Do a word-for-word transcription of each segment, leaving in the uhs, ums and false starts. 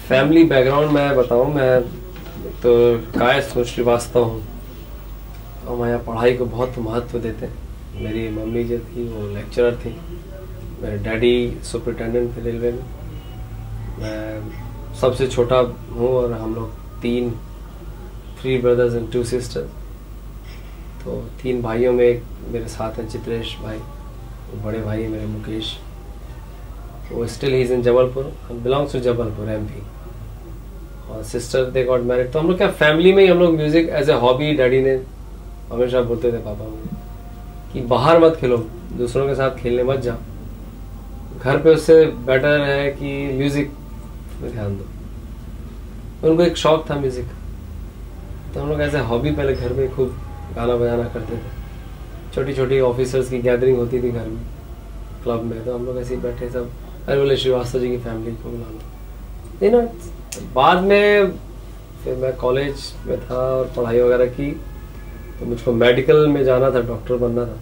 Family background मैं बताऊं, मैं तो कायस्थ श्रीवास्तव हूँ और मैं यहाँ पढ़ाई को बहुत महत्व देते हैं। मेरी मम्मी जो थी वो लेक्चरर थी, मेरे डैडी सुपरिटेंडेंट थे रेलवे में। मैं सबसे छोटा हूँ और हम लोग तीन three brothers and two sisters. तो तीन भाइयों में एक मेरे साथ हैं चित्रेश भाई, बड़े भाई मेरे मुकेश, वो still he is in Jabalpur, belongs to Jabalpur MP. और सिस्टर दे गॉट मैरिड। तो हम लोग क्या फैमिली में ही हम लोग music as a hobby, daddy ने हमेशा बोलते थे पापा मुझे कि बाहर मत खेलो, दूसरों के साथ खेलने मत जाओ, घर पे उससे बेटर है कि म्यूजिक में ध्यान दो। उनको एक शौक था म्यूजिक का, तो हम लोग एज ए हॉबी पहले घर में खूब गाना बजाना करते थे। छोटी छोटी ऑफिसर्स की गैदरिंग होती थी घर में, क्लब में, तो हम लोग ऐसे ही बैठे सब, अरे बोले श्रीवास्तव जी की फैमिली को बुलाना। यू नो, बाद में फिर मैं कॉलेज में था और पढ़ाई वगैरह की, तो मुझको मेडिकल में जाना था, डॉक्टर बनना था।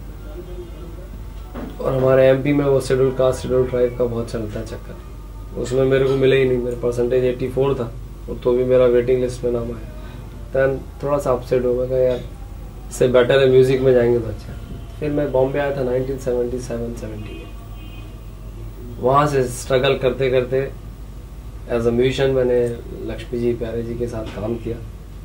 और हमारे एमपी में वो शेड्यूल कास्ट शेड्यूल ट्राइब का बहुत चलता है चक्कर, उसमें मेरे को मिले ही नहीं। मेरे परसेंटेज चौरासी था, तो भी मेरा वेटिंग लिस्ट में नाम आया। दैन थोड़ा सा अपसेट हो, मैं कहा यार इससे बेटर है म्यूजिक में जाएंगे तो अच्छा। फिर मैं बॉम्बे आया था नाइनटीन सेवेंटी सेवन सेवेंटी में। वहाँ से स्ट्रगल करते करते एज अ म्यूजिशियन मैंने लक्ष्मी जी प्यारे जी के साथ काम किया,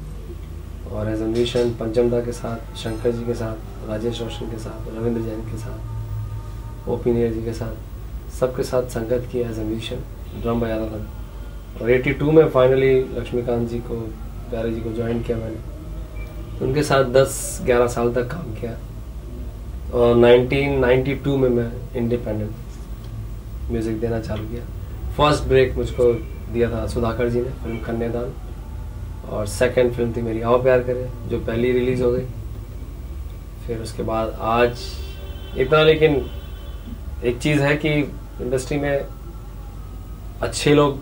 और एज अ म्यूजिशियन पंचमदा के साथ, शंकर जी के साथ, राजेश रोशन के साथ, रविंद्र जैन के साथ, ओपी नियर जी के साथ, सबके साथ संगत की एज अ म्यूजिशियन, ड्रम बजाता था। और बयासी में फाइनली लक्ष्मीकांत जी को, प्यारे जी को ज्वाइन किया मैंने, उनके साथ दस ग्यारह साल तक काम किया। और नाइनटीन नाइंटी टू में मैं इंडिपेंडेंट म्यूजिक देना चालू किया। फर्स्ट ब्रेक मुझको दिया था सुधाकर जी ने, फिल्म कन्यादान, और सेकंड फिल्म थी मेरी आओ प्यार करें, जो पहली रिलीज हो गई। फिर उसके बाद आज इतना, लेकिन एक चीज़ है कि इंडस्ट्री में अच्छे लोग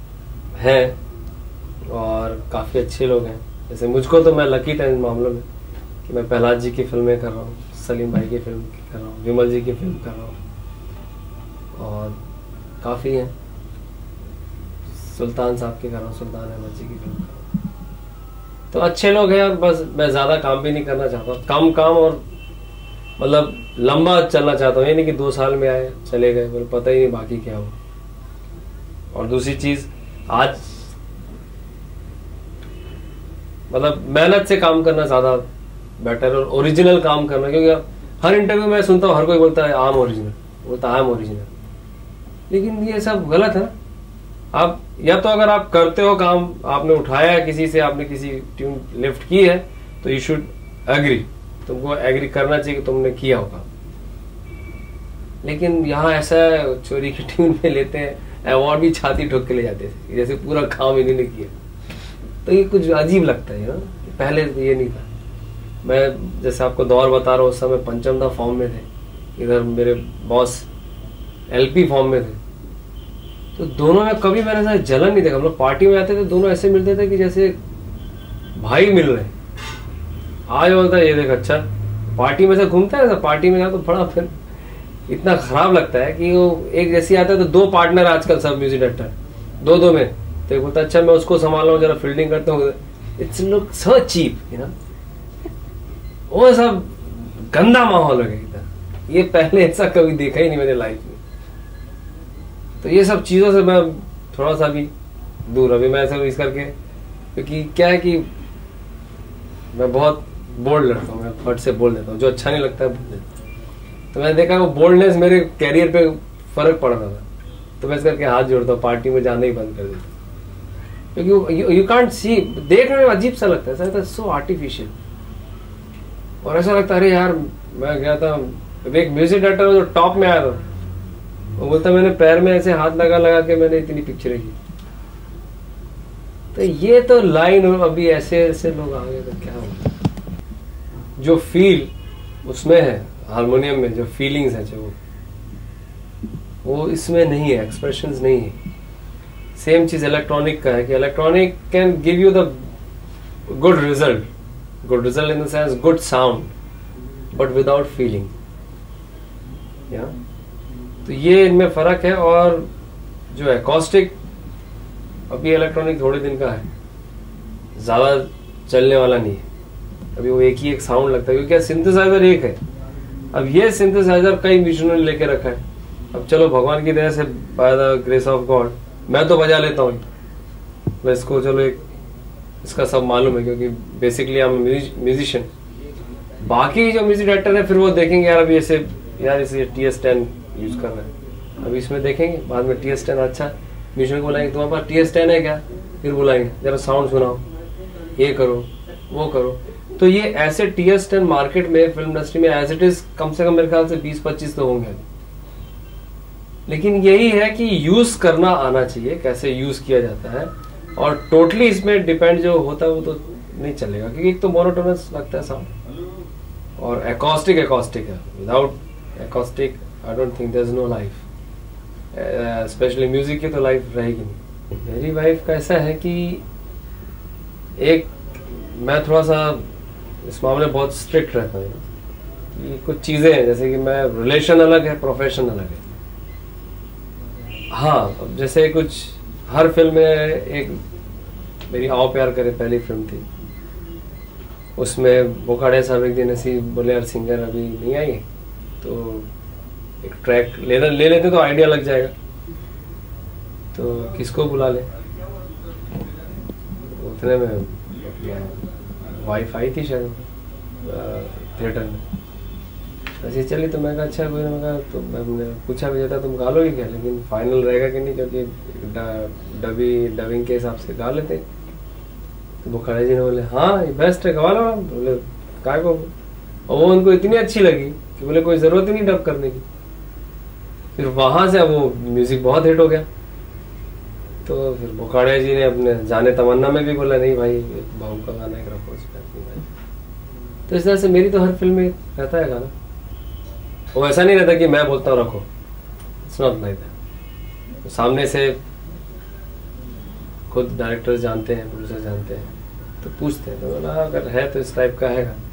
हैं और काफ़ी अच्छे लोग हैं। जैसे मुझको तो मैं लकी था इन मामलों में कि मैं प्रहलाद जी की फिल्में कर रहा हूँ, सलीम भाई की फिल्म कर रहा हूँ, विमल जी की फिल्म कर रहा हूँ, और काफ़ी हैं, सुल्तान साहब की कर रहा हूँ, सुल्तान अहमद जी की फिल्म कर रहा हूँ। तो अच्छे लोग हैं, और बस मैं ज़्यादा काम भी नहीं करना चाहता, कम काम और मतलब लंबा चलना चाहता हूँ। ये नहीं कि दो साल में आए चले गए, मुझे पता ही नहीं बाकी क्या हो। और दूसरी चीज़, आज मतलब मेहनत से काम करना ज़्यादा बेटर और ओरिजिनल काम करना, क्योंकि हर इंटरव्यू में सुनता हूँ हर कोई बोलता है आम ओरिजिनल, बोलता है आम ओरिजिनल, लेकिन ये सब गलत है। आप या तो अगर आप करते हो काम, आपने उठाया है किसी से, आपने किसी ट्यून लिफ्ट की है, तो यू शुड एग्री, तुमको एग्री करना चाहिए कि तुमने किया होगा। लेकिन यहाँ ऐसा चोरी की ट्यून में लेते हैं, अवार्ड भी छाती ठोक के ले जाते हैं, जैसे पूरा काम इन्हीं ने किया। तो ये कुछ अजीब लगता है ना, पहले ये नहीं था। मैं जैसे आपको दौर बता रहा हूँ, उस समय पंचमदा फॉर्म में थे, इधर मेरे बॉस एलपी फॉर्म में थे, तो दोनों में कभी मैंने ऐसा जलन नहीं देखा। हम लोग पार्टी में आते थे, दोनों ऐसे मिलते थे कि जैसे भाई मिल रहे। आज बोलता है ये देख, अच्छा पार्टी में से घूमता है, पार्टी में जाए तो बड़ा फिर इतना खराब लगता है कि वो एक जैसी आता है। तो दो पार्टनर आजकल सब म्यूजिक डायरेक्टर दो दो में, तो बोलता है अच्छा मैं उसको संभाल रहा हूँ, जरा फील्डिंग करता हूँ। It's look so cheap, you know, वो सब गंदा माहौल हो गया। ये पहले ऐसा कभी देखा ही नहीं मैंने लाइफ में। तो ये सब चीज़ों से मैं थोड़ा सा भी दूर, अभी मैं ऐसा इस करके, क्योंकि क्या है कि मैं बहुत बोल्ड लड़का हूँ, मैं फट से बोल देता हूँ, जो अच्छा नहीं लगता है बोल देता हूँ। तो मैंने देखा वो बोल्डनेस मेरे कैरियर पे फर्क पड़ रहा था, तो मैं इस करके हाथ जोड़ता हूँ, पार्टी में जाना ही बंद कर देता हूँ। क्योंकि यू कांट सी, देखने में अजीब सा लगता है, ऐसा लगता है सो आर्टिफिशियल, और ऐसा लगता है अरे यार, मैं गया था एक म्यूजिक डायरेक्टर जो टॉप में आया था, वो बोलता मैंने पैर में ऐसे हाथ लगा लगा के मैंने इतनी पिक्चरें की। तो ये तो लाइन हो, अभी ऐसे ऐसे लोग आ गए तो क्या होगा। जो फील उसमें है, हारमोनियम में जो फीलिंग्स है, जो वो इसमें नहीं है, एक्सप्रेशंस नहीं है। सेम चीज इलेक्ट्रॉनिक का है कि electronic can give you the good result, good result in the sense good sound, but without feeling. या तो ये इनमें फर्क है। और जो एकॉस्टिक अब ये इलेक्ट्रॉनिक थोड़े दिन का है, ज़्यादा चलने वाला नहीं है। अभी वो एक ही एक साउंड लगता है क्योंकि सिंथेसाइजर एक है। अब ये सिंथेसाइजर कई म्यूजिशियनों ने लेके रखा है। अब चलो भगवान की दया से by the grace of God मैं तो बजा लेता हूँ, मैं इसको चलो एक इसका सब मालूम है क्योंकि बेसिकली आई एम म्यूजिशियन। बाकी जो म्यूजिक डायरेक्टर है फिर वो देखेंगे यार अभी ऐसे यार इसे टी एस टेन यूज कर रहे हैं, अभी इसमें देखेंगे बाद में टी एस टेन अच्छा म्यूजिशियन को बुलाएंगे तुम्हारे पास टी एस टेन है क्या, फिर बुलाएंगे जरा साउंड सुनाओ, ये करो वो करो। तो ये ऐसे टी एस टेन मार्केट में फिल्म इंडस्ट्री में एज इट इज कम से कम मेरे ख्याल से बीस पच्चीस तो होंगे। लेकिन यही है कि यूज करना आना चाहिए, कैसे यूज किया जाता है, और टोटली इसमें डिपेंड जो होता है वो तो नहीं चलेगा क्योंकि एक तो मोनोटोनस लगता है साउंड और एकॉस्टिक एकॉस्टिक है। Without acoustic I don't think there is no life, specially music की तो लाइफ रहेगी नहीं। मेरी वाइफ का ऐसा है कि एक मैं थोड़ा सा इस मामले में बहुत स्ट्रिक्ट रहता हूँ कि कुछ चीज़ें हैं जैसे कि मैं रिलेशन अलग है प्रोफेशन अलग है। हाँ अब जैसे कुछ हर फिल्म में एक मेरी आओ प्यार करे पहली फिल्म थी, उसमें बोखाड़े साहब एक दिन ऐसी बोले यार सिंगर अभी नहीं आई तो एक ट्रैक ले ले लेते तो आइडिया लग जाएगा, तो किसको बुला ले। उतने में वाइफ आई थी शायद थिएटर में, ऐसे चली तो मैं कहा अच्छा कोई ना, कहा तो मैंने पूछा भी जाता तुम गा लोगे क्या, लेकिन फाइनल रहेगा कि नहीं क्योंकि डबी डबिंग के हिसाब से गा लेते। तो बुखारी जी ने बोले हाँ ये बेस्ट है गवा लो। बोले काय को, और वो उनको इतनी अच्छी लगी कि बोले कोई ज़रूरत ही नहीं डब करने की। फिर वहाँ से अब वो म्यूज़िक बहुत हिट हो गया। तो फिर बुखाड़िया जी ने अपने जाने तमन्ना में भी बोला नहीं भाई बहू का गाना एक रखो उसमें अपनी भाई। तो इस तरह से मेरी तो हर फिल्म में रहता है गाना, वो ऐसा नहीं रहता कि मैं बोलता हूँ रखो, इट्स नॉट लाइक दैट। सामने से खुद डायरेक्टर्स जानते हैं प्रोड्यूसर जानते हैं तो पूछते हैं, तो बोला अगर है तो इस टाइप का है गाना।